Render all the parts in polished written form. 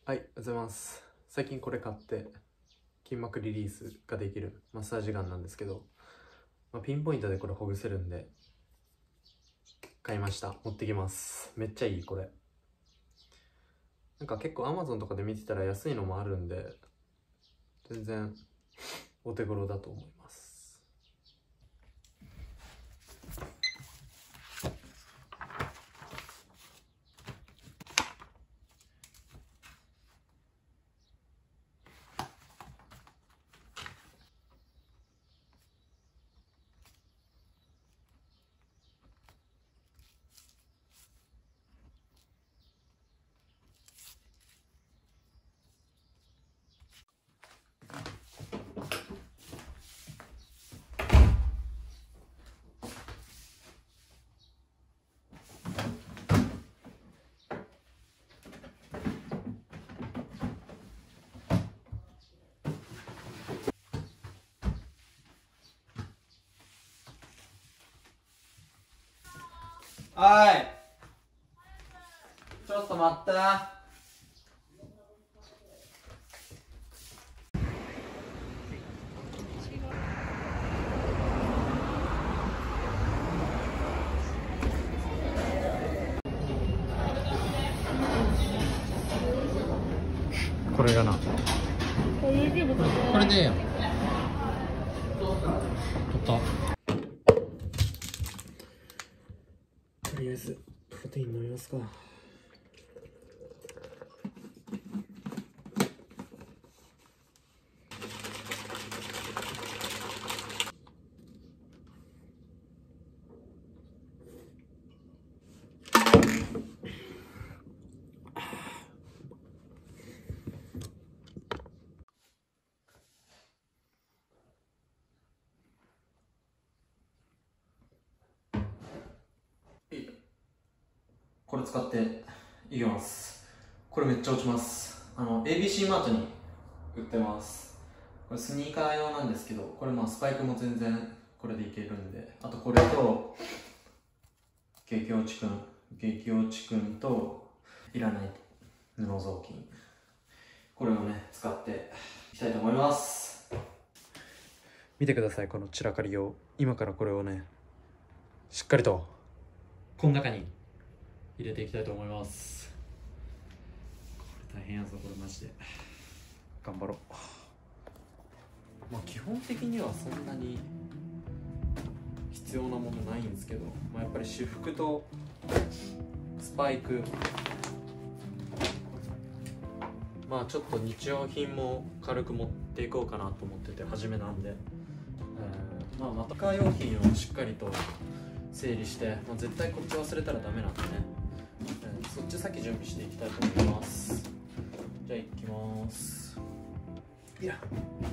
はい、おはようございます。最近これ買って筋膜リリースができるマッサージガンなんですけど、ピンポイントでこれほぐせるんで買いました。持ってきます。めっちゃいいこれ。なんか結構 Amazon とかで見てたら安いのもあるんで全然お手頃だと思います。はい、ちょっと待って。これがな、これでいいやん。取った。とりあえずプロテイン飲みますか。これ使っていきます。これめっちゃ落ちます。ABC マートに売ってます。これスニーカー用なんですけど、これスパイクも全然これでいけるんで、あとこれと激落ちくんといらない布雑巾、これをね使っていきたいと思います。見てください、この散らかりを。今からこれをねしっかりとこの中に入れていきたいと思います。これ大変やぞ、これマジで。頑張ろう。基本的にはそんなに必要なものないんですけど、やっぱり私服とスパイク、ちょっと日用品も軽く持っていこうかなと思ってて、初めなんで、またカー用品をしっかりと整理して、絶対こっち忘れたらダメなんでね、そっち先準備していきたいと思います。じゃあ行きます。いる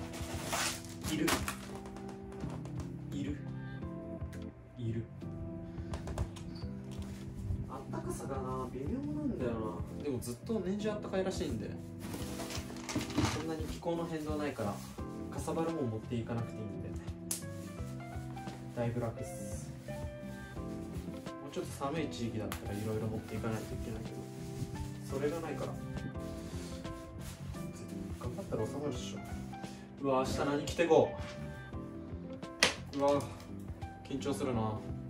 あったかさがな微妙なんだよな。でもずっと年中あったかいらしいんで、そんなに気候の変動ないからかさばるもん持っていかなくていいんでだいぶ楽っす。もうちょっと寒い地域だったらいろいろ持っていかないといけないけど、それがないから頑張ったら収まるっしょ。うわ、明日何着てこう。うわ、緊張するな。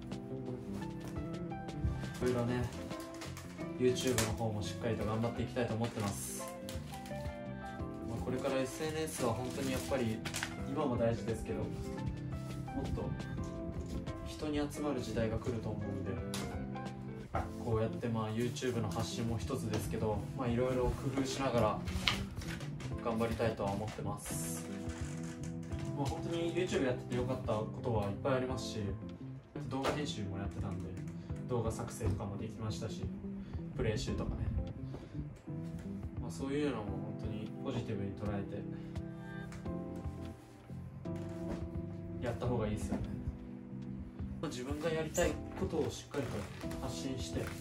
いろいろね YouTube の方もしっかりと頑張っていきたいと思ってます。これから SNS は本当にやっぱり今も大事ですけど、もっと人に集まる時代が来ると思うんで、こうやって YouTube の発信も一つですけど、いろいろ工夫しながら頑張りたいとは思ってます。本当に YouTube やっててよかったことはいっぱいありますし、動画編集もやってたんで動画作成とかもできましたし、プレイ集とかね、そういうのも本当にポジティブに捉えてやった方がいいですよね。自分がやりたいことをしっかりと発信してやる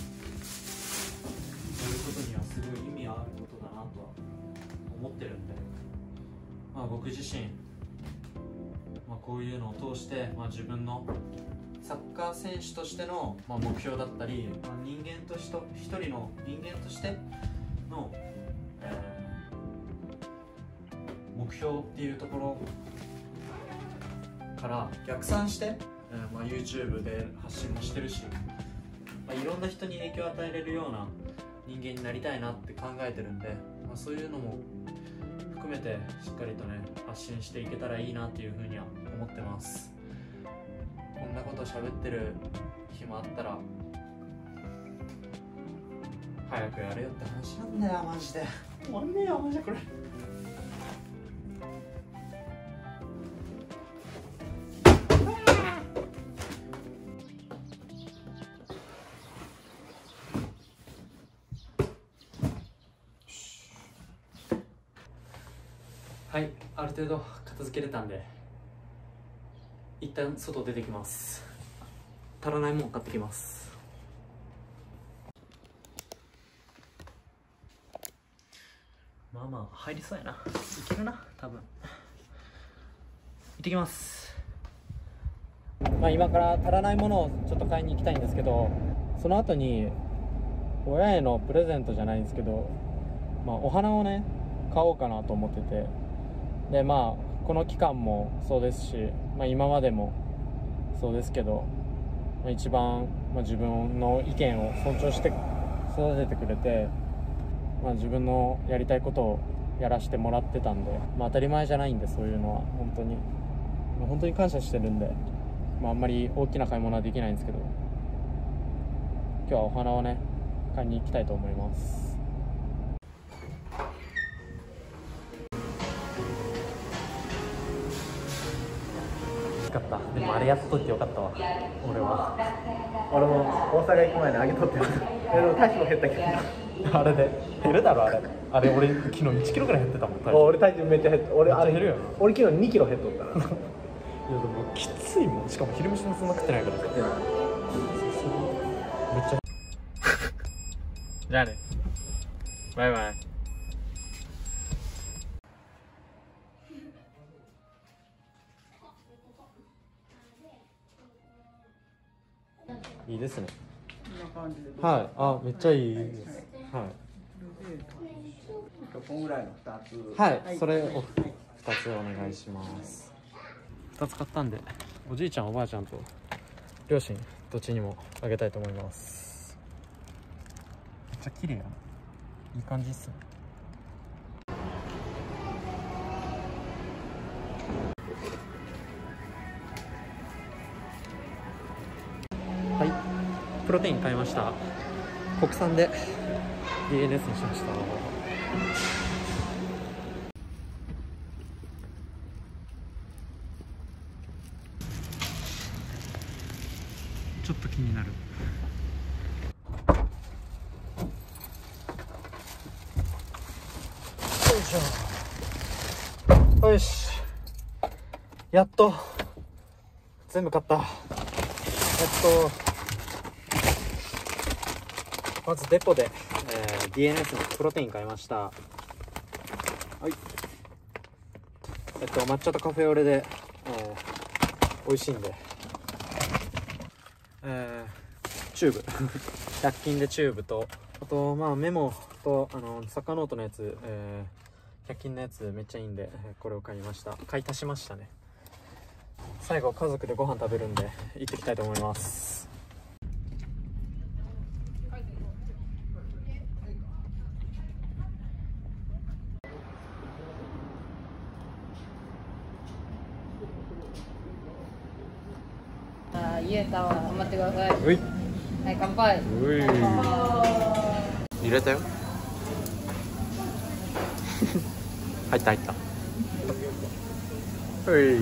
ことにはすごい意味あることだなとは思ってるんで、僕自身、こういうのを通して、自分のサッカー選手としての、目標だったり、人間として一人の人間としての目標っていうところから逆算して、YouTube で発信もしてるし、いろんな人に影響を与えれるような人間になりたいなって考えてるんで、そういうのも含めてしっかりとね発信していけたらいいなっていうふうには思ってます。こんなこと喋ってる暇あったら早くやれよって話なんだよマジで。終わんねえよマジでこれ。はい、ある程度片付けれたんで一旦外出てきます。足らないもん買ってきます。まあまあ入りそうやな。いけるな多分。行ってきます。今から足らないものをちょっと買いに行きたいんですけど、その後に親へのプレゼントじゃないんですけど、お花をね買おうかなと思ってて、でこの期間もそうですし、今までもそうですけど、一番、自分の意見を尊重して育ててくれて、自分のやりたいことをやらせてもらってたんで、当たり前じゃないんで、そういうのは本当に感謝してるんで、あんまり大きな買い物はできないんですけど、今日はお花をね買いに行きたいと思います。でもあれやっといてよかったわ。俺も大阪行く前にあげとってでも体重も減ったけどあれで減るだろ。あれ俺昨日1キロぐらい減ってたもん。俺体重めっちゃ減って、俺あれ減るよ。俺昨日2キロ減っとったらいやでもきついもん。しかも昼飯もそんな食ってないからさ。めっちゃじゃあね、バイバイ。いいですね。こんな感じで。はい、あ、めっちゃいいです。はい。こんぐらいの2つ。はい、それを2つお願いします。2つ買ったんで、おじいちゃんおばあちゃんと両親どっちにもあげたいと思います。めっちゃ綺麗やな。いい感じっすね。はい、プロテイン買いました。国産で DNS にしました。ちょっと気になる。よいしょ。よし、やっと全部買った。まずデポで、DNS のプロテイン買いました。はい。抹茶とカフェオレで、美味しいんで、チューブ100均でチューブと、あとメモとサッカーノートのやつ、100均のやつめっちゃいいんで、これを買いました。買い足しましたね。最後家族でご飯食べるんで行ってきたいと思います。 ゆえたん頑張ってください。 うい、 はい、乾杯。 入れたよ。入った入った。うい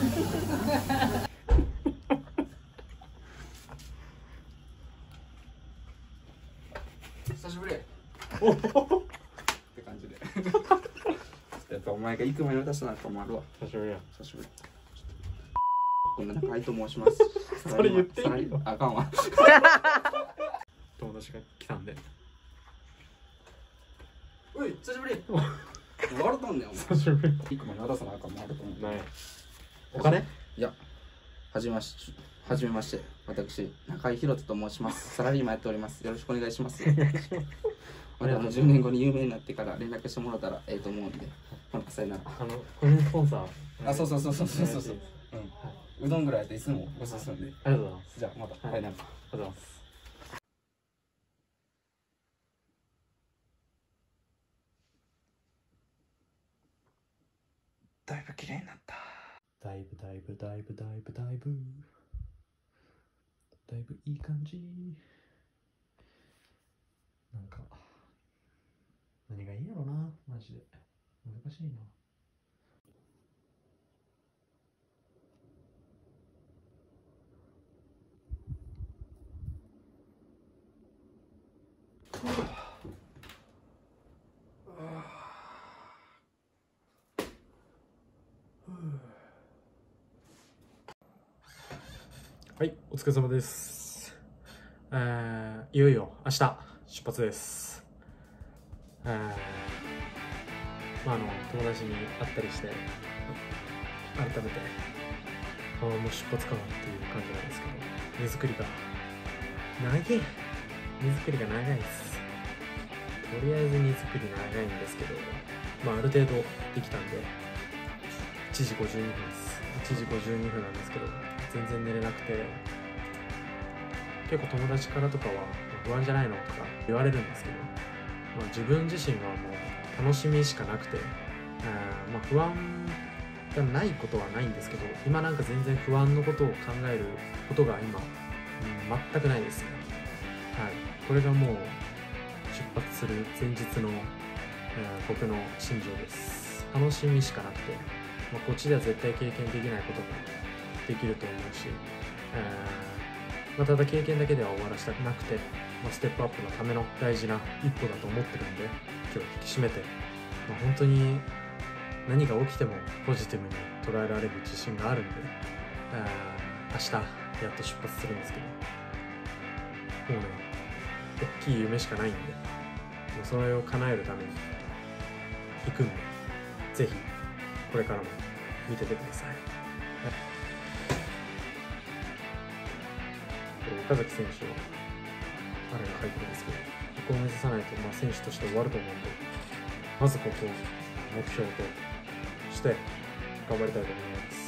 久しぶりって感じでやっぱお前が行く前に渡したなんかもあるわ。 久しぶりや。 久しぶり。こんな中井と申します。 それ言っていいの？ あかんわ。 友達が来たんで。 おい、久しぶり。笑とんねん、お前。 久しぶり。 行く前に渡さなあかんもあると思う。 ない。お金？ いや、はじめまして、私、中井宏人と申します。サラリーマンやっております。よろしくお願いします。また10年後に有名になってから連絡してもらったらええと思うんで、 さよなら。 これスポンサー。 あ、そう。うどんぐらいだといつもごちそうするんで。 ありがとうございます。 じゃあまた、さよなら。 ありがとうございます。 だいぶ綺麗になった。 だいぶいい感じ。なんか何がいいんやろな、マジで難しいな。はい、お疲れ様です。いよいよ明日出発です。友達に会ったりして改めてもう出発かなっていう感じなんですけど、荷造りが長いです。とりあえず荷造り長いんですけど、ある程度できたんで1時52分です。1時52分なんですけど、全然寝れなくて、結構友達からとかは不安じゃないのとか言われるんですけど、自分自身はもう楽しみしかなくて、不安がないことはないんですけど、今なんか全然不安のことを考えることが今、全くないですね。はい、これがもう出発する前日の、僕の心情です。楽しみしかなくて、こっちでは絶対経験できないことができると思うし、ただ経験だけでは終わらせたくなくて、ステップアップのための大事な一歩だと思ってるんで、今日引き締めて、本当に何が起きてもポジティブに捉えられる自信があるんで、明日やっと出発するんですけど、もうね、大きい夢しかないんで、もうそれを叶えるために行くんで、ぜひこれからも見ててください。岡崎選手はあれが書いてるんですけど、ここを目指さないと選手として終わると思うんで、まずここを目標として頑張りたいと思います。